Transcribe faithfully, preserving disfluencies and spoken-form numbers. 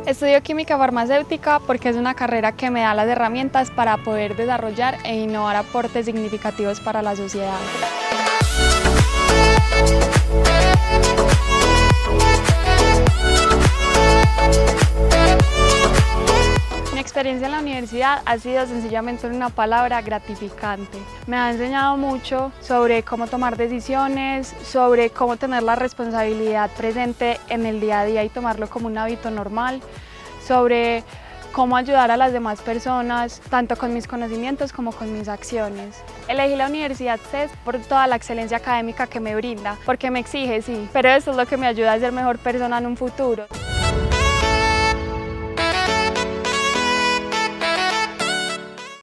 Estudio química farmacéutica porque es una carrera que me da las herramientas para poder desarrollar e innovar aportes significativos para la sociedad. Mi experiencia en la universidad ha sido sencillamente una palabra: gratificante. Me ha enseñado mucho sobre cómo tomar decisiones, sobre cómo tener la responsabilidad presente en el día a día y tomarlo como un hábito normal, sobre cómo ayudar a las demás personas, tanto con mis conocimientos como con mis acciones. Elegí la Universidad C E S por toda la excelencia académica que me brinda, porque me exige, sí, pero eso es lo que me ayuda a ser mejor persona en un futuro.